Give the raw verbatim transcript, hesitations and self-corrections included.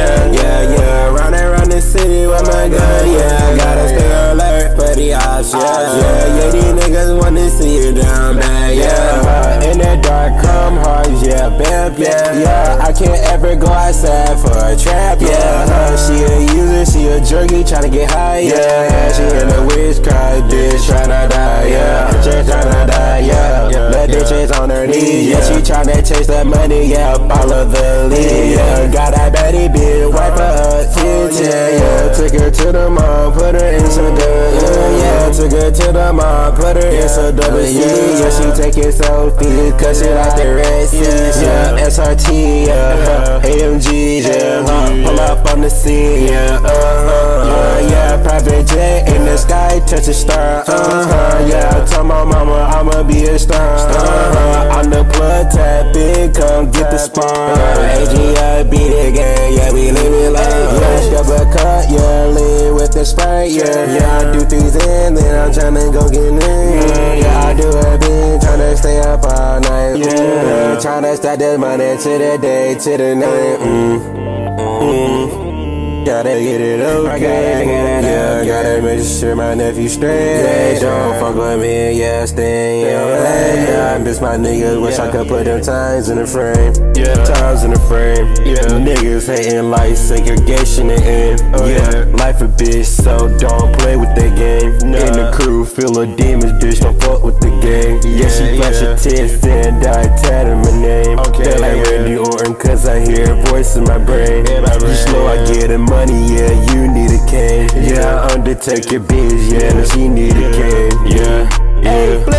yeah, yeah, yeah. Running around the city with my gun, yeah. Gotta stay alert for the ops, yeah, yeah, yeah. These niggas wanna see you down bad, yeah. In the dark, come hard, yeah, bam, yeah, yeah. I can't ever go outside for a trap, yeah. She a user, she a jerky, tryna get high, yeah. She in the witchcraft, bitch, tryna die, yeah. Bitch tryna die, yeah. Let the chase on her knees, yeah. She tryna chase that money, yeah. Follow the lead, yeah. Got that baddie bitch, wipe her tits, yeah, yeah. Took her to the mall, put her in some double, yeah. Took her to the mall, put her in some double, yeah. Yeah, she taking selfies, cause she like the Red Seas, yeah. S R T, yeah. A M G, yeah. Pull up on the scene, yeah. Uh-huh, yeah. Private jet in the sky, touch a star, uh-huh, yeah. Tell my mama I'ma be a star, uh-huh. I'm the plug, tap in, come get the spawn. A G I be the gang, yeah, we live it like, yeah. Double cut, yeah, lean with the Sprite, yeah. Yeah, I do things in, then I'm tryna go get in. Yeah, I do a bit, tryna stay up all night, yeah. Tryna stack that money to the day, to the night, mm. Mm. Gotta get it okay, yeah, gotta make sure my nephew straight, yeah, don't fuck with me, yeah, stay in your lane, yeah, I miss my niggas, wish I could put them times in the frame, yeah, times in the frame, yeah, niggas hating like segregation and end, yeah, life a bitch, so don't play with that game, in the crew, feel of demons, bitch, don't fuck with the gang, yeah, she flash her tits and die tatted my name, okay, like Randy Orton, cause I hear a voice in my brain, you slow, I get it money, yeah, you need a cane. Yeah, Undertaker bitch, yeah, she need a cane. Yeah, yeah.